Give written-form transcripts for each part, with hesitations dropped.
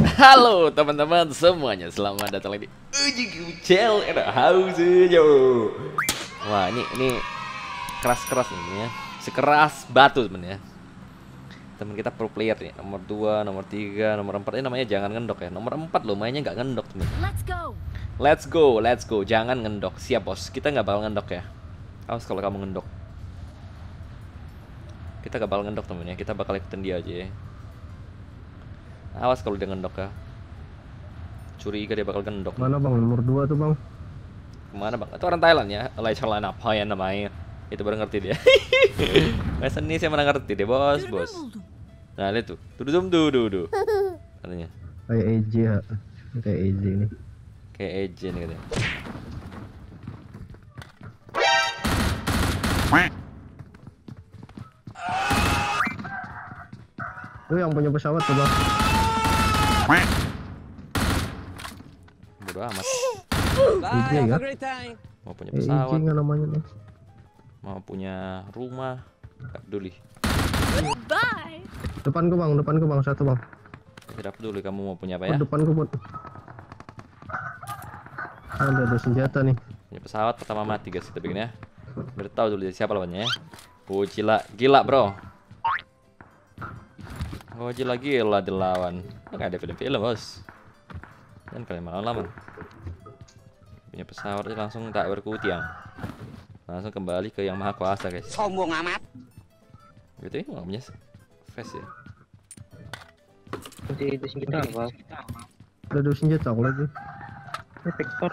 Halo teman-teman semuanya, selamat datang lagi di Uji Kucel Hausujo. Wah ini keras-keras ini ya, sekeras batu sebenarnya. Teman kita pro player nih, nomor 2, nomor 3, nomor 4 ini namanya jangan ngendok ya. Nomor 4 loh mainnya nggak ngendok teman. Let's go, jangan ngendok. Siap bos, kita nggak bakal ngendok ya. Awas kalau kamu ngendok. Kita gak bakal ngendok temennya, kita bakal ikutin dia aja ya. Awas kalau dia ngendok ya. Curiga dia bakal ngendok. Mana bang, nomor 2 tuh bang? Kemana bang? Itu orang Thailand ya, Laichalan apa ya namanya. Itu baru ngerti dia. Bahasa ini saya mana ngerti deh bos. Nah lihat tuh, dudu. Katanya. Kayak EJ ya, kayak EJ ini. Kayak EJ nih katanya. Lu yang punya pesawat tuh bang. Bodo amat. EJ ya? Mau punya EJ pesawat, nggak namanya bang? mau punya rumah, gak peduli. Bye. Depanku bang, satu bang. Tidak peduli kamu mau punya apa Oh, ya. depanku buat. Ada senjata nih. Punya pesawat pertama mati guys, kita bikin ya. Biar tahu dulu siapa lawannya ya. Gila bro. Gila dilawan. Nggak ada film-film bos. Dan kalian malam-lama punya pesawat langsung tak berkutiang. Langsung kembali ke yang maha kuasa guys. Sombong amat. Gitu ya nggak punya face ya. Itu senjata apa? Ada dua senjata aku lagi. Vektor.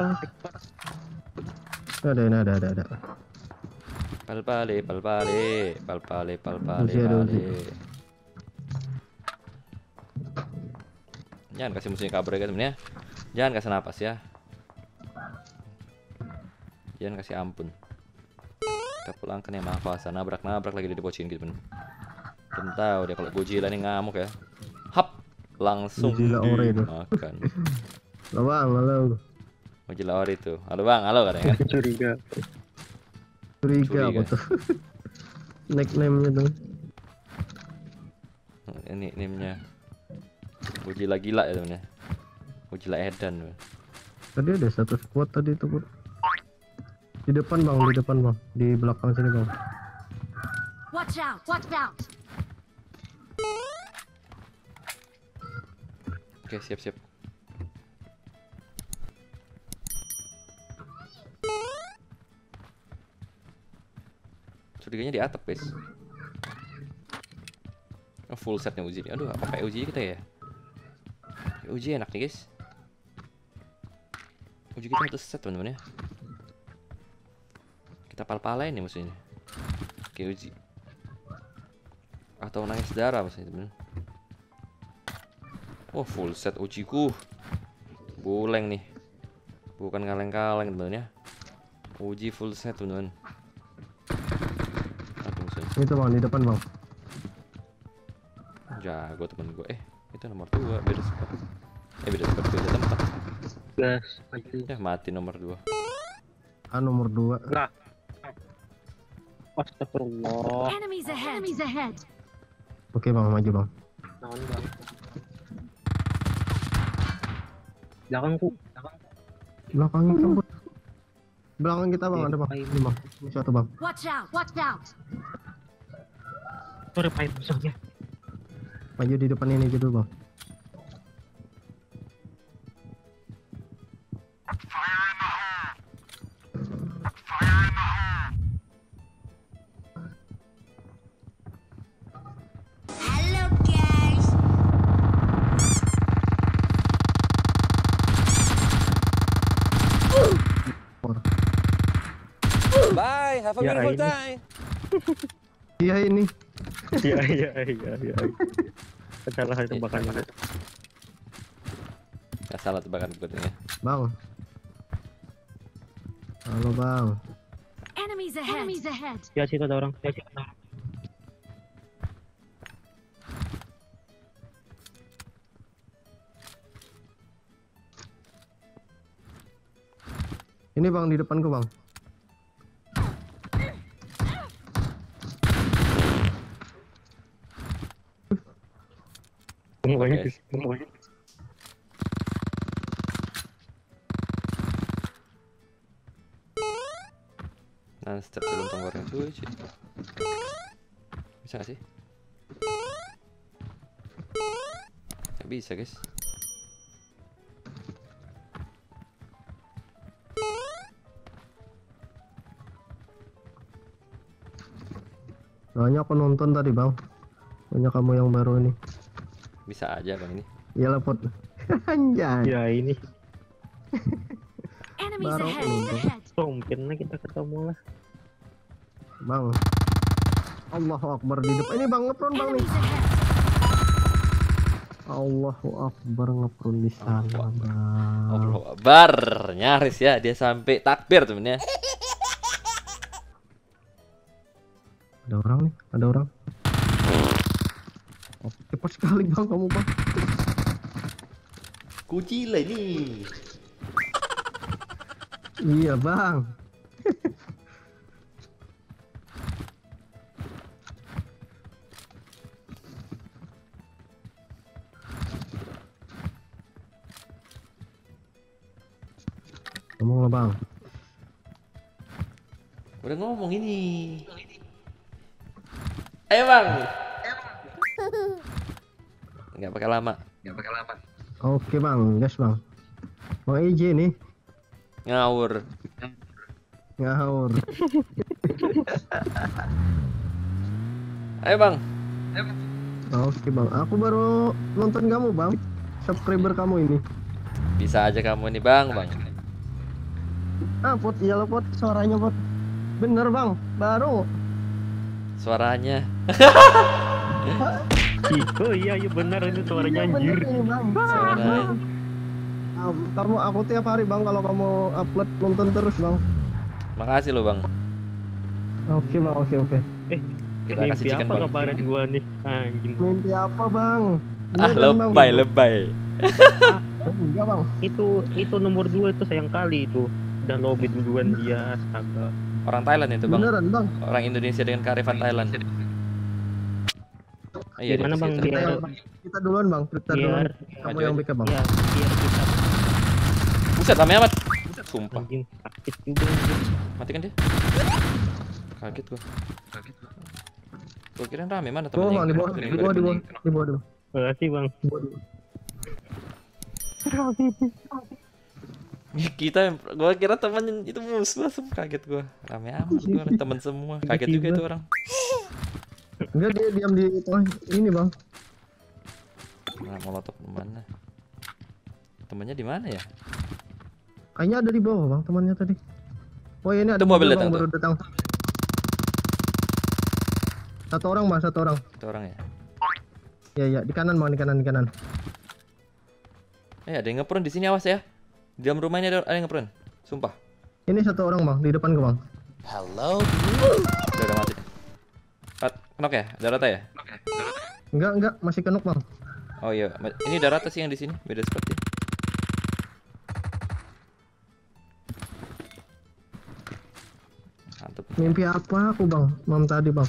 Ada. Palpale. Uji ada uji. Jangan kasih musuhnya kabur ya temennya. Jangan kasih napas ya. Jangan kasih ampun. Kita pulangkan yang maha kuasa. Nabrak lagi dia dibocin gitu. Belum tahu dia kalau Godzilla ini ngamuk ya. Hap, langsung Godzilla ore itu. makan. Halo bang, halo. Godzilla ore itu. Halo bang, halo katanya. Curiga. Curiga apa tuh? Nickname-nya tuh. Ini namanya Godzilla gila ya temennya. Godzilla Edan. Tadi ada satu squad tadi itu bro. Di depan bang, di belakang sini bang. Watch out. Oke, siap. Curiganya di atap guys. Oh, full setnya Uzi. Aduh, apa kayak Uzi kita ya? Uji enak nih guys. Uji kita satu set teman-teman ya. Kita pal-palain nih musuhnya. Oke Uji. Atau nangis darah maksudnya teman. Oh full set Ujiku. Buleng nih. Bukan kaleng-kaleng teman-teman ya. Uji full set teman-teman. Itu bang, di depan bang. Jago temen gue. Itu nomor 2 beda spot. Beda tempat. Gas. Maju. Ya mati nomor 2. Nomor 2. Nah. Astagfirullah. Enemies ahead. Oke bang, maju bang. Naon bang. Belakangku. Belakangnya kabut. Belakang kita bang, ada bang. Ini bang, ini satu bang. Watch out. Itu ada pipe musuhnya. Maju di depan ini gitu bang. Bye, have a Ya, beautiful ini. time. Iya ini. Iya. Salah tembakan. Gak salah tebakan gue. Bang. Halo bang. Enemies ahead. Ya situ ada orang. Ini bang di depanku bang. Semuanya Oke. semuanya. Nah, setiap sebelum tenggoreng cuy. Bisa gak sih? Gak bisa guys. Soalnya aku nonton tadi bang. Punya kamu yang baru ini. Bisa aja bang ini. Iyalah pot. Anjay. Ya ini Enemies Baru ahead. ini. Ahead. mungkin kita ketemu lah. Bang. Allahu Akbar di depan. Ini bang ngepron bang nih. Enemies ahead. Allahu Akbar ngepron di sana bang. Allahu Akbar. Nyaris ya dia sampai takbir temennya. Ada orang nih, ada orang. Oh, cepat sekali bang kamu bang. Kunci lah ini. Iya bang. Ngomong lah bang. Udah ngomong ini. Ayo bang. Nggak pakai lama. Oke bang, gas bang. Bang EJ nih, Ngawur. ngawur. Ayo bang. Oke bang, aku baru nonton kamu bang. Subscriber kamu ini. Bisa aja kamu nih bang. Ah pot, iyalah pot, suaranya pot. Bener bang, baru. Suaranya. Oh iya benar ini suaranya Iya, anjir. bener ini bang. Suaranya. Kamu aku tiap hari bang kalau kamu upload nonton terus bang. Makasih lo bang. Oke bang, oke. Kita kasih Mimpi chicken apa bang. kemarin gua nih anjing. Mimpi apa bang? Ah Beneran, Bang. lebay. Enggak bang. Itu nomor 2 itu sayang kali itu. Udah lobby duluan dia astaga. Orang Thailand itu bang. Beneran bang. Orang Indonesia dengan kearifan Thailand. Oh, iya, Gimana di bang situ. biar Kita duluan bang, kita duluan. biar Kamu Maju yang aja. backup bang. biar kita Buset rame amat. Sumpah. anjing sakit juga anjing. Matikan dia. Kaget gua. Gua kira rame mana Oh temennya. bang, di bawah, di bawah, di bawah, di bawah, di bawah. Makasih bang. Di bawah, di bawah. Kita gua kira temen itu musuh langsung kaget gua. Rame amat gua temen semua. Kaget juga itu orang. Enggak, dia diam di tengah ini bang. Nah, molotov mana? Temennya di mana ya? Kayaknya ada di bawah bang, temannya tadi. Oh ini ada Itu mobil bang, datang baru datang. Satu orang bang, satu orang. Itu orang ya? Ya, di kanan bang, di kanan. Ada yang ngepron di sini awas ya. Di dalam rumah ini ada yang ngepron. Sumpah. Ini satu orang bang, di depan ke bang. Udah mati. Kenok ya? Ada rata ya? Enggak, masih kenok bang. Oh iya, ini ada rata sih yang di sini. Beda seperti. Mantap. Mimpi apa aku bang, mam tadi bang.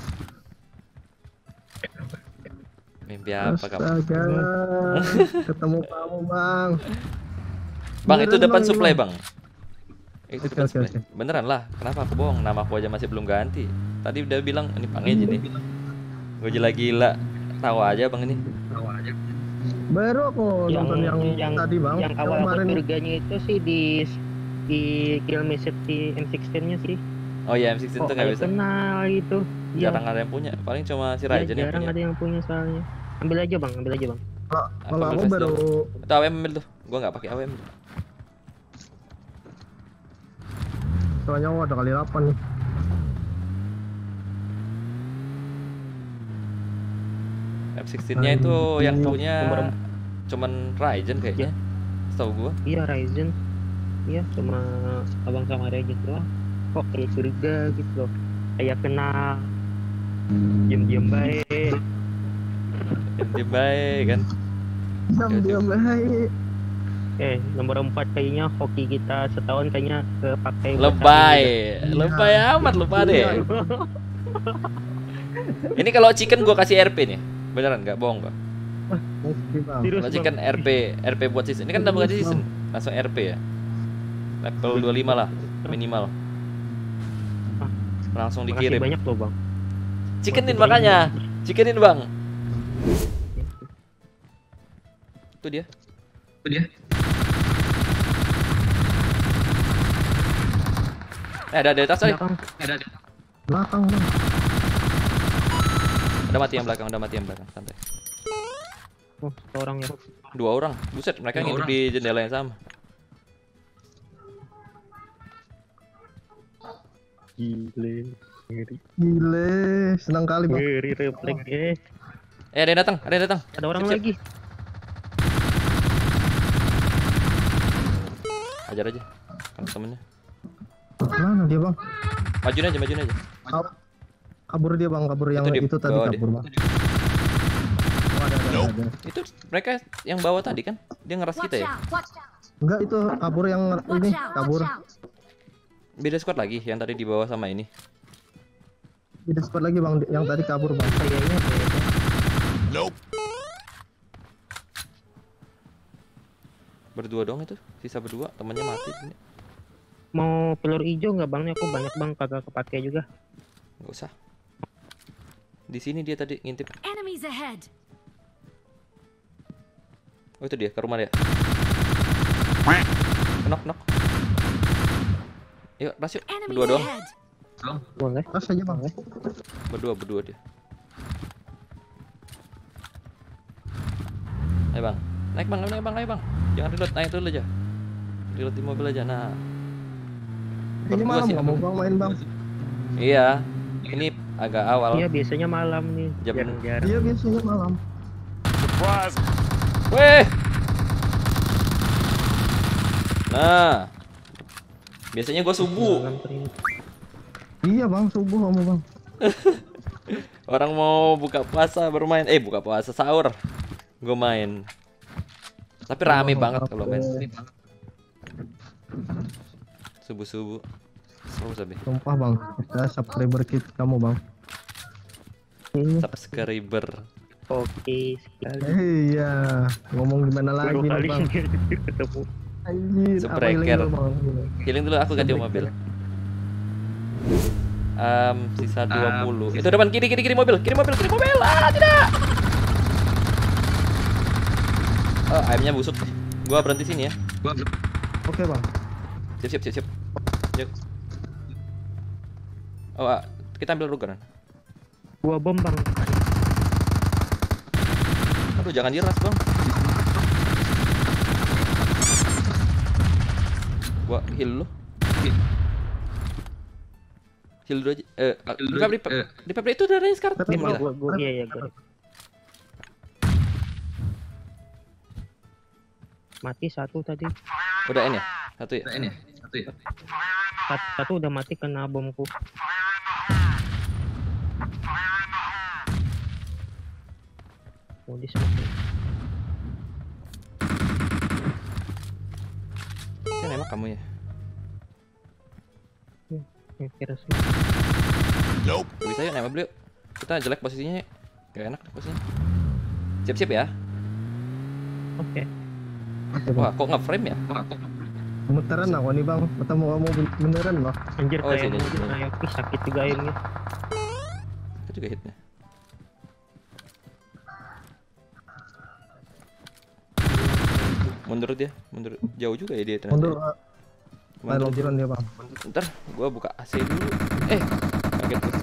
Mimpi apa kamu? Astaga, ketemu kamu bang. Bang, itu Beneran, depan Bang, supply ini, bang. Itu Oke, depan oke, supply. oke. Beneran lah. Kenapa aku bohong? Nama aku aja masih belum ganti. Tadi udah bilang ini Bang Eji nih. Gue gila-gila. Tahu aja bang ini. Baru aku nonton yang tadi bang. Yang awal kemarin. aku curiganya itu sih di kill message di M16-nya sih. Oh iya, M16 tuh nggak kayak bisa. kenal itu. Iya. Jarang ada yang punya. Paling cuma si Iya, Raiden yang jarang punya. ada yang punya soalnya. Ambil aja bang. Kalau aku Apa baru Itu AWM ambil tuh. Gua nggak pakai AWM. soalnya aku ada kali 8 nih. M16-nya itu yang punya Nomor- cuman Raiden kayaknya. Setahu gua. Iya Ryzen. Iya cuma abang sama Ryzen doang. Kok kayak curiga gitu loh. Kayak kenal. Diam-diam baik. Yang baik kan. Diam baik. Nomor 4 kayaknya hoki kita setahun kayaknya kepakai buat Lebay. Iya. Lebay amat lupa deh. Iya. Ini kalau chicken gua kasih RP nih. Beneran nggak bohong gua. Oke bang. Serius, Kalau Bang. chicken RP buat season. Ini kan udah bukan season. Langsung RP ya. Level 25 lah minimal. Langsung Makasih dikirim. banyak loh bang. Chickenin Buat makanya. Chickenin bang. Itu dia. Ada di atas, Belakang. Belakang bang. Udah mati yang belakang, santai. Oh, satu orang ya. 2 orang. Buset, mereka ngintip di jendela yang sama. Gile, senang kali bang. Ngeri refleks Ada yang datang, Ada orang Siap, siap. lagi. Ajar aja. Kan temennya. Mana dia bang? Majuin aja. Kabur dia bang, kabur yang Itu di itu tadi bawah dia. kabur bang. Oh, ada. Itu mereka yang bawa tadi kan? Dia ngeras Watch kita ya? out! Watch out! Enggak, itu kabur yang ini, Watch out! kabur. Watch out! Beda squad lagi yang tadi dibawa sama ini. Ada squad lagi bang, yang tadi kabur bang. Kayaknya beda. Berdua dong itu, sisa berdua, temannya mati. Mau pelur hijau nggak bang? Nih aku banyak bang, kagak kepake juga. Nggak usah. Di sini dia tadi ngintip. Enemies ahead! Oh itu dia, ke rumah dia. Knock. Yuk, ras yuk. Enemies Berdua doang. ahead! Boleh. Ras aja bang. Berdua dia. Ayo bang. Naik bang. Jangan reload, naik dulu aja. Reload di mobil aja, nah. Ini Berdua malam sih. nggak mau bang main bang. Iya, ini agak awal. Iya biasanya malam nih. Jam- Jarang-jarang. Iya biasanya malam. Weh. Nah. Biasanya gua subuh. Malam sering. Iya bang, subuh kamu bang. Orang mau buka puasa bermain. Buka puasa sahur. Gua main. Tapi rame banget kalau main. Subuh-subuh. Seru sabi. Sumpah bang, kita subscriber kita kamu bang. Subscriber. Oke sekali. Iya, ngomong gimana lagi Baru nih, kali bang? ketemu. Anjir, apa Spreker. healing dulu, bang? Healing dulu aku ganti mobil. Sisa 20. Itu depan kiri mobil. Ah, tidak. Oh, ayamnya busuk. Gua berhenti sini ya. Oke bang. Siap. Yuk. Oh, kita ambil rugan. Gua bom bang. Aduh, jangan diras, Bang. Gua heal lu. Heal dulu aja. Di pabrik itu darahnya sekarang. Tapi Mana? Gua iya gua. Mati satu tadi. Udah N ya? Satu ya? Satu udah mati kena bomku. Modis mati. Saya nembak kamu ya? Kira sih. Bisa yuk nembak dulu yuk. Kita jelek posisinya. Gak enak nih posisinya. Siap-siap ya. Oke. Wah, kok nge-frame ya? Gemeteran aku nih bang, ketemu kamu beneran loh. Anjir Oh, kayak sini, mobil sini. kayak ih, sakit juga aimnya. Itu juga hitnya. Mundur dia, mundur jauh juga ya dia ternyata. Mundur, Mundur. lonjiran dia bang. Ntar gua buka AC dulu. Kaget gua.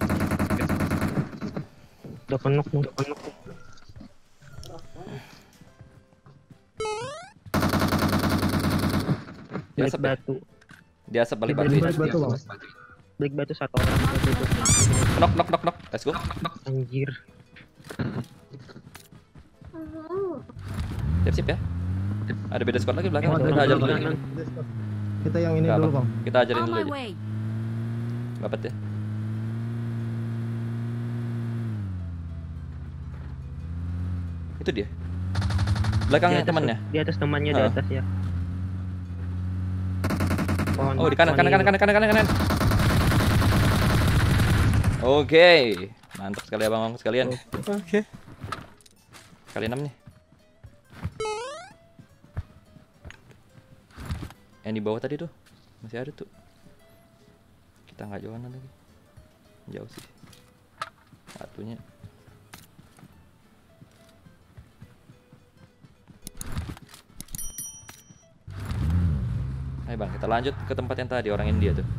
Udah penok nih. Dia Balik asap ya? batu. Dia asap balik batu. Balik Ya. batu bang. Balik batu satu orang. Knock. Let's go. Anjir. Siap ya. Ada beda squad lagi belakang. Oh, ada Kita ajarin dulu. kanan. Kita yang ini Nggak dulu apa. bang. Kita ajarin On dulu my aja. way! Dapat ya. Itu dia. Belakangnya Di atas temannya. Di atas temannya di Ah. atas ya. Oh, di kanan. Oke. Mantap sekali abang sekalian. Oke. Kali 6 nih. Yang di bawah tadi tuh masih ada tuh. Kita nggak jauhan lagi. Jauh sih. Satunya. Ayo bang, kita lanjut ke tempat yang tadi orang India tuh.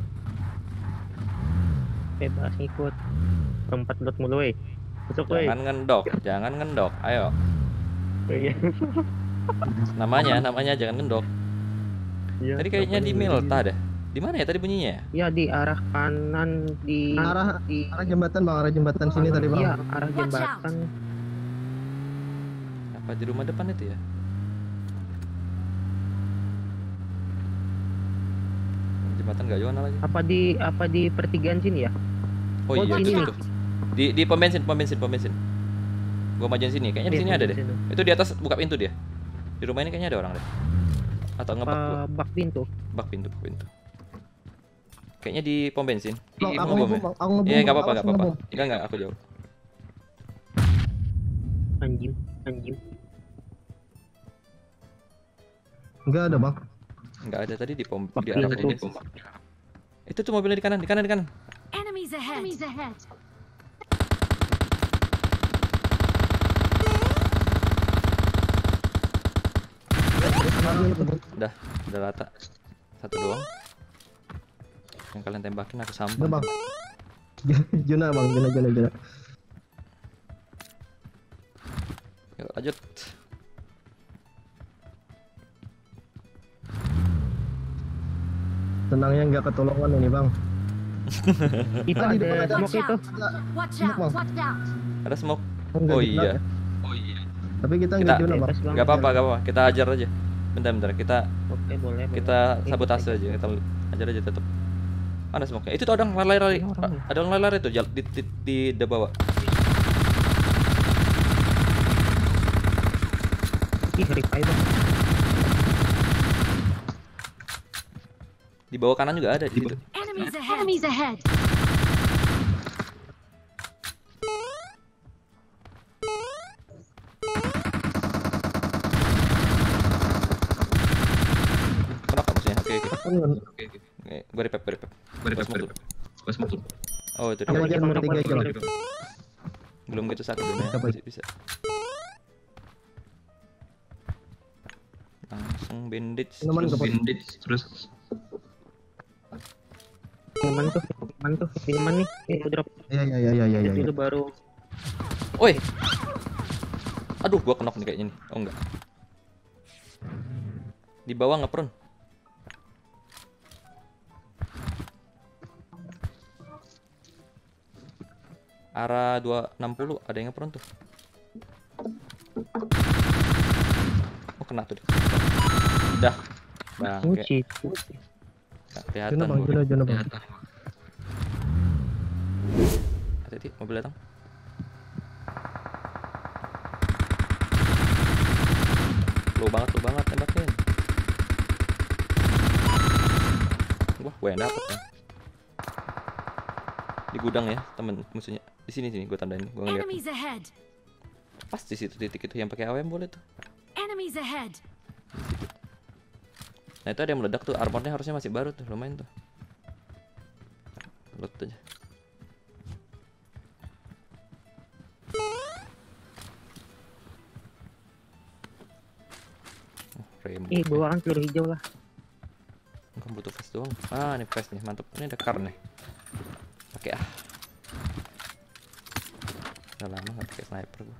Bebas ikut. Tempat lot mulu weh. Masuk weh. Jangan ngendok, jangan ngendok. Ayo. Iya. Namanya jangan ngendok. Iya, Tadi kayaknya di namanya Milta dah. Di mana ya tadi bunyinya? Ya di arah kanan di Arah jembatan bang, arah jembatan sini tadi bang. Iya, arah Watch out. jembatan. Apa di rumah depan itu ya? Jembatan nggak Joana lagi. Apa di pertigaan sini ya? Oh iya, sini itu nih. tuh. Di pom bensin. Gua majuin sini. Kayaknya di Iya, sini ada deh. sini. Itu di atas buka pintu dia. Di rumah ini kayaknya ada orang deh. Atau ngebak gua. Bak pintu. Bak pintu. Kayaknya di pom bensin. Bang, Di aku ngebom ngebom, ya? Bang. Aku ngebom, Iya, nggak Bang. apa-apa, Awas nggak apa-apa. ngebom. Enggak, aku jauh. Anjing. Enggak ada bang. Nggak ada tadi di Bak di arah pom pintu. bensin. Itu tuh mobilnya di kanan. Enemies ahead. Enemies ahead. Udah rata. Satu doang. Yang kalian tembakin aku Udah sampah. bang. Juna bang, Juna. Yuk, lanjut. Tenangnya nggak ketolongan ini bang. Itu Ah, di depan ada ada. smoke itu. Watch Smoke, out. Bang. Watch out. Ada smoke. Enggak Oh di iya. belakang. Tapi kita Kita- nggak Juna bang. Bebas, Bang. Nggak apa-apa. Kita ajar aja. Bentar. Kita Oke, boleh. kita boleh. sabotase aja. Kita ajar aja tetap. Mana smoke? Itu tuh ada orang lari. Ada orang. Ada orang lari tuh di bawah. Ih, revive bang. Di bawah kanan juga ada di situ. Enemies ahead. Enemies ahead. Kena kamu sih. Oke. Gua repep. Gua smoke dulu. Oh, itu dia. Sama aja bang, tiga aja bang. Belum gitu sakit dunia. Siapa? Bisa. Langsung bandage. Minuman ke terus Minuman tuh. Minuman nih. Drop. Iya. Itu baru. Woi. Aduh, gua kenok nih kayaknya nih. Oh enggak. Di bawah ngeprun. Arah 260 ada yang ngeprun tuh. Oh, kena tuh dia. Dah. Bangke. Uci. Nggak kelihatan. Juna bang, gua. Juna bang. Hati-hati, mobil datang. Lu banget tembakin. Wah, gue yang dapet ya. Di gudang ya, temen musuhnya. Di sini gue tandain, gue ngeliat. Enemies ahead. Pas di situ titik itu yang pakai AWM boleh tuh. Enemies ahead. Nah, itu ada yang meledak tuh, armornya harusnya masih baru tuh, lumayan tuh. Loot aja. Oh, rainbow. Bawaan peluru hijau lah. Enggak butuh vest doang. Ah, ini vest nih, mantap. Ini ada kar nih. Pakai ah. Udah lama nggak pakai sniper gua.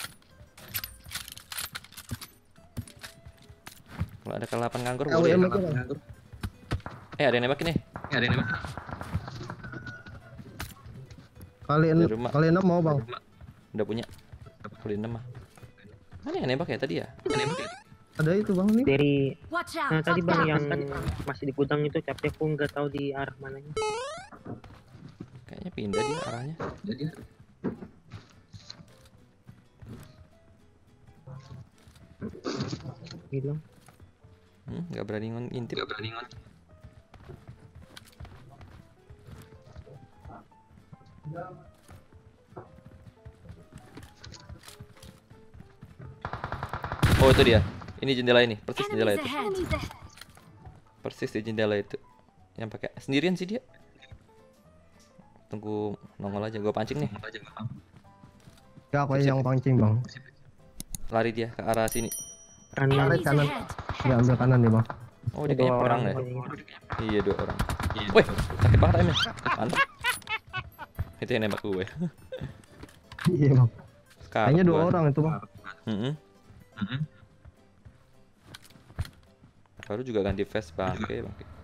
Kalau ada K8 nganggur boleh. AWM Ya. aja bang. Ada yang nembakin nih. Dari rumah. Kalian mau bang? Udah punya. Beli 6 mah. Mana yang nembak ya tadi ya? Ada itu bang nih. Dari Watch out. nah tadi Watch bang out. yang masih di gudang itu capek aku nggak tahu di arah mananya. Kayaknya pindah dia arahnya. Bilang. Nggak berani ngintip. Oh, itu dia. Ini jendela ini, persis jendela Enemies itu. ahead. Enemies ahead. Persis di jendela itu. Yang pakai sendirian sih dia. Tunggu nongol aja, gua pancing nih. Ya aku yang pancing bang. Lari dia ke arah sini. Kanan. Kanan. Enemies ahead. Ya ambil kanan nih bang. Oh, dia kayaknya Dua perang deh. kayaknya. Iya, 2 orang. Wih, sakit banget aimnya. Mantap. Itu yang nembak gue. Iya bang. Sekarang Kayaknya 2 orang itu bang. Baru juga ganti vest bangke.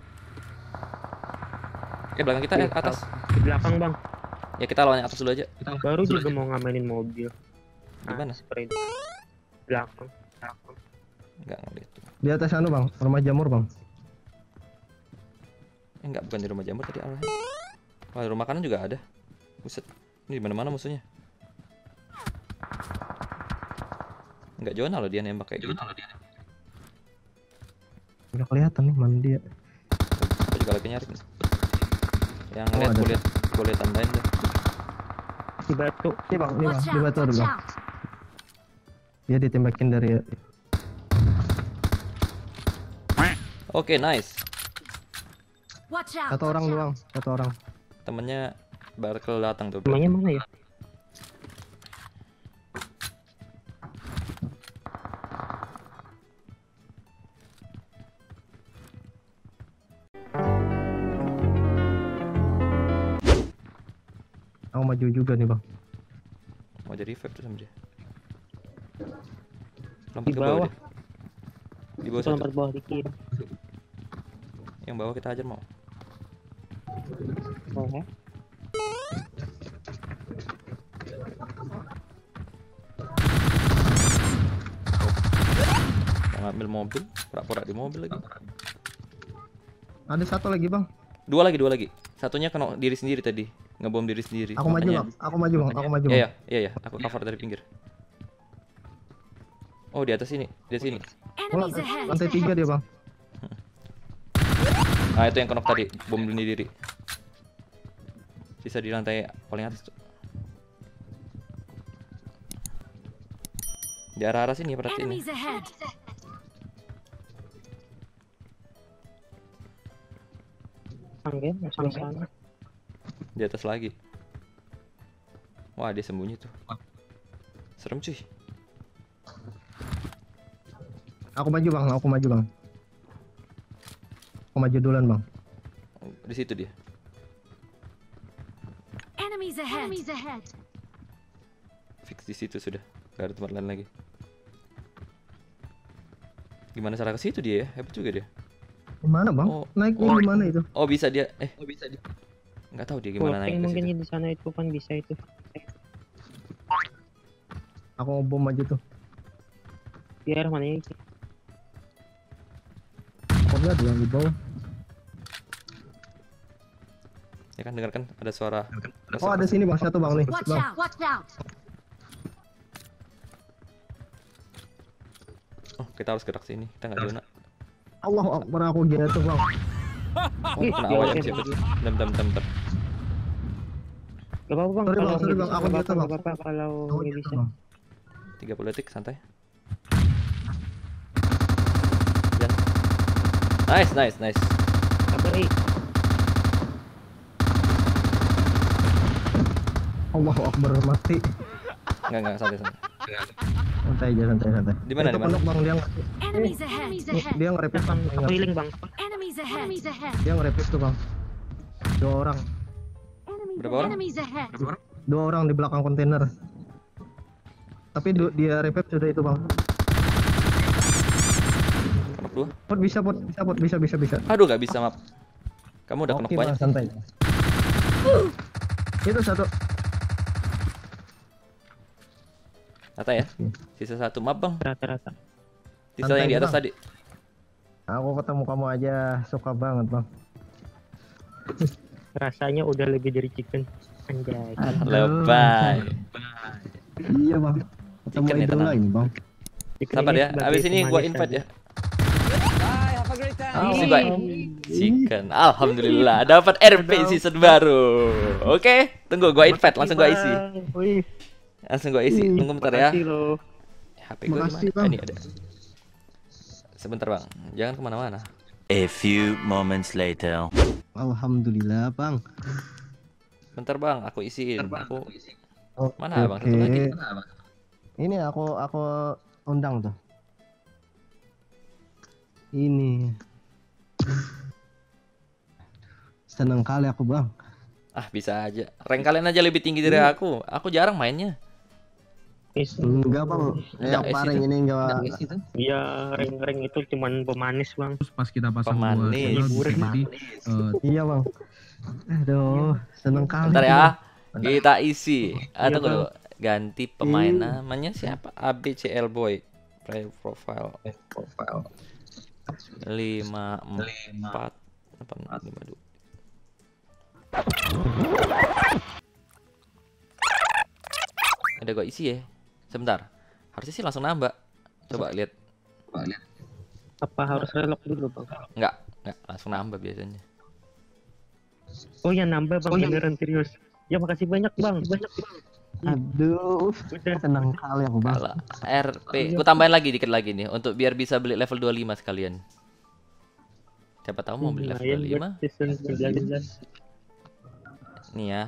Oke, belakang kita atas. Di belakang bang. Ya kita lawan yang atas dulu aja. Baru juga mau ngamainin mobil. Gimana? Spray. Belakang. Enggak ngeliat. Di atas sana bang, rumah jamur bang. Enggak, bukan di rumah jamur tadi arahnya. Wah, rumah kanan juga ada. Buset. Ini di mana-mana musuhnya. Enggak zona loh dia nembak kayak gitu. Udah kelihatan nih mana dia. Aku juga lagi nyari nih. Yang Oh, lihat ada. boleh tandain deh. Di batu. Ini bang, ini bang, Watch di out. batu ada Watch bang. out. Dia ditembakin dari. Oke, nice. Watch out. Satu orang doang, satu orang. Temennya Barkel datang tuh. Namanya mana ya? Aku maju juga nih bang. Mau jadi revive tuh sama dia. Lompat Di ke bawah bawah. dia. Di bawah Kalau satu. lompat bawah dikit. Yang bawah kita ajar mau. Oh, ya. Mau ngambil mobil, pura-pura di mobil lagi. Ada satu lagi bang. Dua lagi. Satunya kena diri sendiri tadi, ngebom diri sendiri. Aku maju bang, aku maju bang, aku maju bang. Iya, aku cover dari pinggir. Oh, di atas sini, di sini. Oh, Enemies ahead. lantai 3 dia bang. Ah, itu yang kenok tadi, bom bunuh diri. Sisa di lantai paling atas tuh. Di arah-arah sini berarti ini. Enemies ahead. Angin, masuk ke sana. Di atas lagi. Wah, dia sembunyi tuh. Serem cuy. Aku maju bang, aku maju bang. Aku maju duluan bang. Oh, di situ dia. Enemies ahead. Enemies ahead. Fix di situ sudah. Gak ada tempat lain lagi. Gimana cara ke situ dia ya? Hebat juga dia. Di mana bang? Oh, Naiknya oh. di mana itu? Oh, bisa dia. Nggak tahu dia gimana naik Floating ke mungkin situ. di sana itu kan bisa itu. Aku bom aja tuh. Biar mana ya? Aku lihat yang di bawah. Ya kan dengarkan ada suara. Oh ada sini bang, satu bang nih. Watch Bang. out. Watch out. Oh, kita harus gerak sini. Kita nggak zona. Allah Akbar, aku jatuh bang. Oh, kena awal yang siapa tuh? Bentar. Gak apa-apa bang. Sorry, Bang, kalau sorry, nggak Bang, aku bisa, jatuh, nggak Bang. apa-apa kalau Aku nggak jatuh bisa. bang. 30 detik santai. Dan nice. Sabar ih. Allah Akbar, mati. Enggak santai. Santai aja, santai. Di mana, Itu di mana? penok bang, dia Enemies ahead. Enemies ahead. dia nge-revive bang. Aku healing bang. Enemies ahead. Enemies ahead. Dia nge-revive tuh bang. 2 orang. Berapa orang? Enemies ahead. 2 orang di belakang kontainer. Tapi dia revive sudah itu bang. Kenok dua. Pot bisa. Aduh, nggak bisa maaf. Kamu udah kenok Oke, banyak. Bang, santai. Itu satu. Rata ya? Sisa 1 maaf bang. Rata-rata. Sisa Santai yang di aja, atas Bang. tadi. Aku ketemu kamu aja suka banget bang. Rasanya udah lebih dari chicken. Anjay. Lebay. Iya bang. Ketemu Chicken ya, idola tenang. ini bang. Chicken Sabar ini ya. sebagai Abis ini gua pemanis invite tadi. ya. Bye, have a great time. Si Bay. Chicken. Alhamdulillah dapat RP season baru. Oke, tunggu gua invite, langsung gua isi. Wih, Langsung gua isi. Tunggu bentar ya. makasih loh. HP gua Makasih, gimana? Bang. Ini ada. Sebentar bang, jangan kemana-mana. A few moments later. Alhamdulillah bang. Bentar bang, aku isiin. Aku Oke, mana abang? Satu lagi. Ini aku undang tuh. Ini. Seneng kali aku bang. Ah bisa aja. Rank kalian aja lebih tinggi dari aku. Aku jarang mainnya. Enggak bang. Yang Enggak, paling itu. ini enggak. Iya, ring-ring itu cuman pemanis bang. Terus pas kita pasang Pemanis. dua channel, jadi Iya bang. Aduh, seneng kali. Bentar ya. Kita isi. Iya, Tunggu Bang. dulu. Ganti pemain namanya siapa? ABCL Boy. Play profile. 54 52. Ada gua isi ya. Sebentar. Harusnya sih langsung nambah. Coba lihat. Apa harus relok dulu bang? Enggak, langsung nambah biasanya. Oh ya nambah bang, beneran serius. Ya makasih banyak bang, Aduh, Udah. seneng kali aku bang. Kalau RP, ku tambahin lagi dikit lagi nih untuk biar bisa beli level 25 sekalian. Siapa tahu mau beli level Lumayan 25. buat season 19. Nih ya.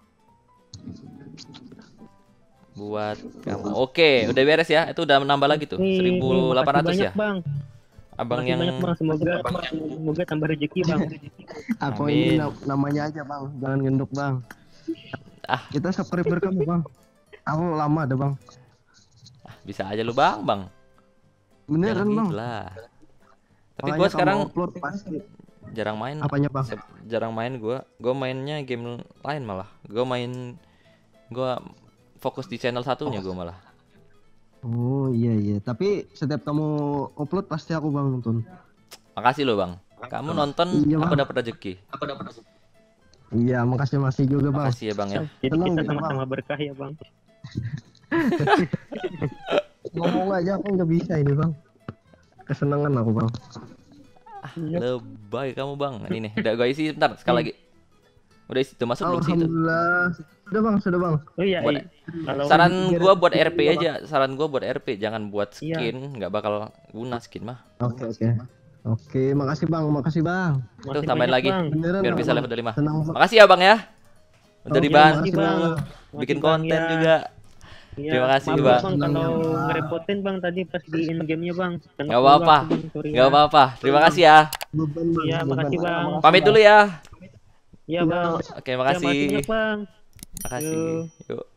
Buat kamu. Oke, udah beres ya. Itu udah menambah lagi tuh. Nih, 1800 makasih ya. banyak, Bang. Abang Makasih yang banyak bang, semoga tambah rezeki bang. Aku Amin. ini namanya aja bang, jangan genduk bang. Ah. Kita subscriber kamu bang. Aku lama ada bang. bisa aja lu Bang. Beneran Jangan bang. gitu lah. Tapi Makanya gua kamu sekarang upload pasti. jarang main. Apanya bang? Jarang main gua. Gua mainnya game lain malah. Gua fokus di channel satunya gua malah. Oh iya. Tapi setiap kamu upload pasti aku bang nonton. Makasih lo Bang. Kamu nonton Iya, aku Bang. dapat rezeki. Iya, makasih juga bang. Makasih ya Bang ya. Jadi Tenang, kita Bang. sama-sama berkah ya bang. Ngomong aja aku nggak bisa ini bang. Kesenangan aku bang. Lebay kamu Bang. Ini nih, udah gua isi bentar sekali lagi. Udah isi, udah masuk belum sih itu? Alhamdulillah. Sudah bang. Oh iya, Buat- kalau Saran gua buat RP aja. Saran gua buat RP, jangan buat Iya. skin, nggak bakal guna skin mah. Oke, makasih bang. Tuh tambahin lagi Beneran, biar bisa Bang. level 25. Senang Bang. Makasih ya Bang ya. Udah Oke, dibantu makasih, Bang. bikin Makasih, Bang, konten ya. juga. Iya, Terima kasih, maaf, Bang. Kalau Bang. ngerepotin bang tadi pas di in game-nya bang. Karena Nggak aku apa-apa. Bang, sorry ya. Nggak apa-apa. Terima kasih ya. Beban bang. Iya, beban. makasih, Bang. Pamit dulu ya. Iya bang. Oke, Ya, makasih. makasih banyak, bang. Makasih. Yuk.